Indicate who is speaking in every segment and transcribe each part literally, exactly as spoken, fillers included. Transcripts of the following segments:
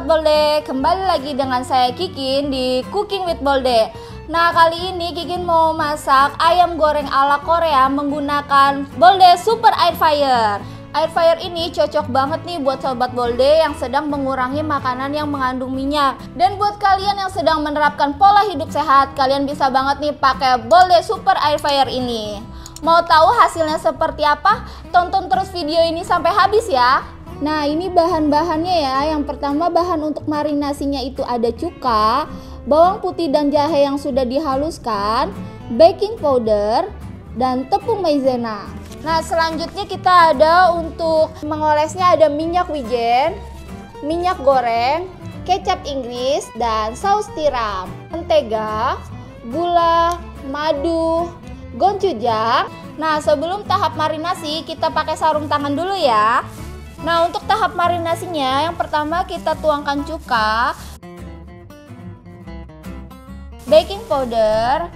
Speaker 1: Bolde, kembali lagi dengan saya Kikin di Cooking with Bolde. Nah, kali ini Kikin mau masak ayam goreng ala Korea menggunakan Bolde Super Air Fryer. Air fryer ini cocok banget nih buat sobat Bolde yang sedang mengurangi makanan yang mengandung minyak. Dan buat kalian yang sedang menerapkan pola hidup sehat, kalian bisa banget nih pakai Bolde Super Air Fryer ini. Mau tahu hasilnya seperti apa? Tonton terus video ini sampai habis ya. Nah, ini bahan-bahannya ya. Yang pertama, bahan untuk marinasinya itu ada cuka, bawang putih dan jahe yang sudah dihaluskan, baking powder, dan tepung maizena. Nah, selanjutnya kita ada untuk mengolesnya ada minyak wijen, minyak goreng, kecap Inggris, dan saus tiram, mentega, gula, madu, gochujang. Nah, sebelum tahap marinasi kita pakai sarung tangan dulu ya. Nah, untuk tahap marinasinya yang pertama kita tuangkan cuka, baking powder,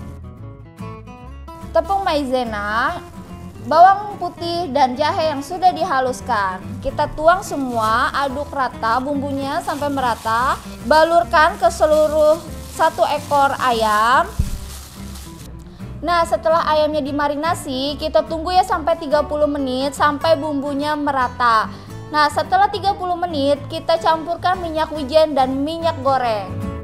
Speaker 1: tepung maizena, bawang putih dan jahe yang sudah dihaluskan. Kita tuang semua, aduk rata bumbunya sampai merata. Balurkan ke seluruh satu ekor ayam. Nah, setelah ayamnya dimarinasi, kita tunggu ya sampai tiga puluh menit sampai bumbunya merata. Nah, setelah tiga puluh menit, kita campurkan minyak wijen dan minyak goreng.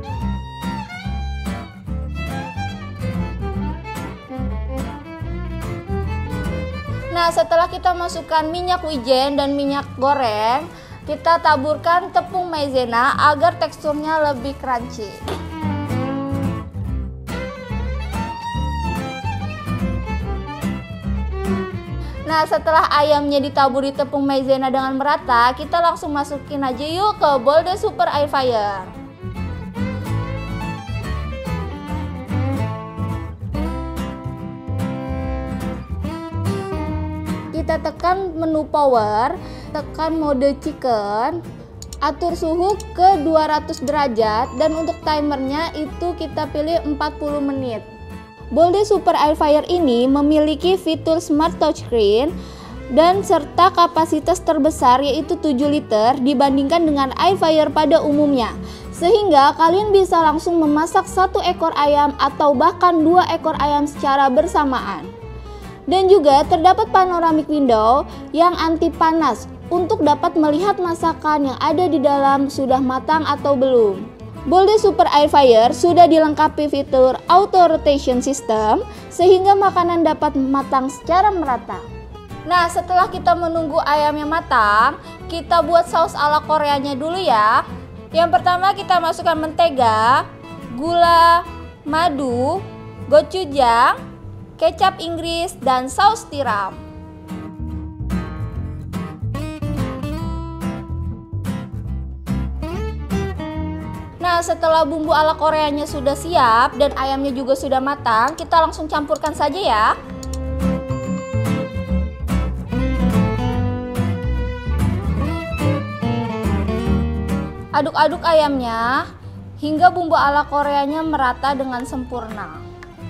Speaker 1: Nah, setelah kita masukkan minyak wijen dan minyak goreng, kita taburkan tepung maizena agar teksturnya lebih crunchy. Nah, setelah ayamnya ditaburi tepung maizena dengan merata, kita langsung masukin aja yuk ke Bolde Super Air Fryer. Kita tekan menu power, tekan mode chicken, atur suhu ke dua ratus derajat, dan untuk timernya itu kita pilih empat puluh menit. Bolde Super Air Fryer ini memiliki fitur Smart Touchscreen dan serta kapasitas terbesar yaitu tujuh liter dibandingkan dengan air fryer pada umumnya. Sehingga kalian bisa langsung memasak satu ekor ayam atau bahkan dua ekor ayam secara bersamaan. Dan juga terdapat panoramic window yang anti panas untuk dapat melihat masakan yang ada di dalam sudah matang atau belum. Bolde Super Air Fryer sudah dilengkapi fitur auto rotation system sehingga makanan dapat matang secara merata. Nah, setelah kita menunggu ayamnya matang, kita buat saus ala Koreanya dulu ya. Yang pertama kita masukkan mentega, gula, madu, gochujang, kecap Inggris, dan saus tiram. Nah, setelah bumbu ala Koreanya sudah siap dan ayamnya juga sudah matang, kita langsung campurkan saja ya. Aduk-aduk ayamnya hingga bumbu ala Koreanya merata dengan sempurna.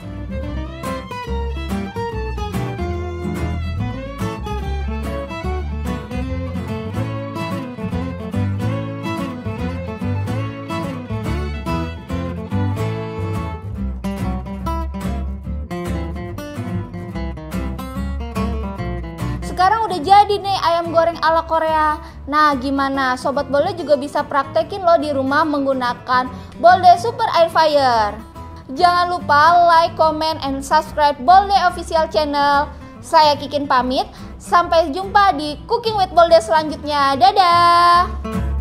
Speaker 1: Sekarang udah jadi nih ayam goreng ala Korea. Nah, gimana? Sobat Bolde juga bisa praktekin loh di rumah menggunakan Bolde Super Air Fryer. Jangan lupa like, comment, and subscribe Bolde Official Channel. Saya Kikin pamit. Sampai jumpa di Cooking with Bolde selanjutnya. Dadah!